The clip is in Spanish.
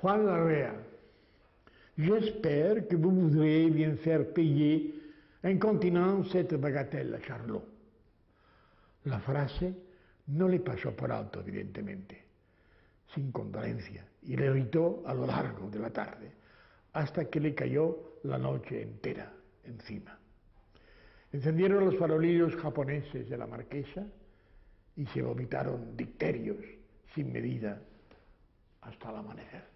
Juan Larrea, j'espère que vous voudrez bien faire payer incontinent cette bagatelle a Charlot. La frase no le pasó por alto, evidentemente, sin condolencia, y le irritó a lo largo de la tarde, hasta que le cayó la noche entera encima. Encendieron los farolillos japoneses de la marquesa y se vomitaron dicterios sin medida hasta el amanecer.